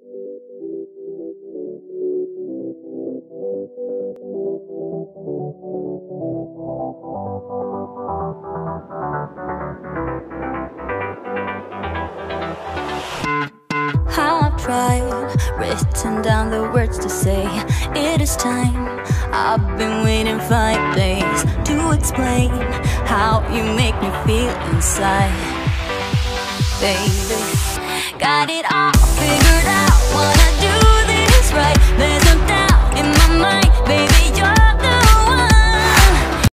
I've tried, written down the words to say it is time. I've been waiting 5 days to explain how you make me feel inside. Baby, got it all figured out, wanna do this right.